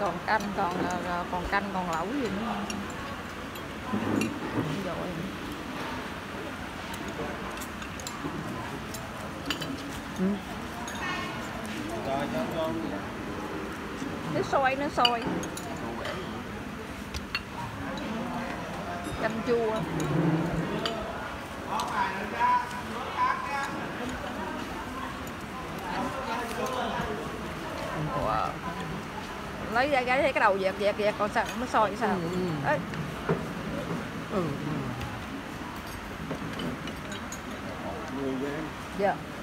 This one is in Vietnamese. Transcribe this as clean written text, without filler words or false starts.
còn canh, còn canh, còn lẩu gì nữa không? Rồi. Nước sôi, nước sôi. Canh chua. Wow. Lấy ra cái đầu dẹt còn sao nó sôi sao? Đấy. Dạ.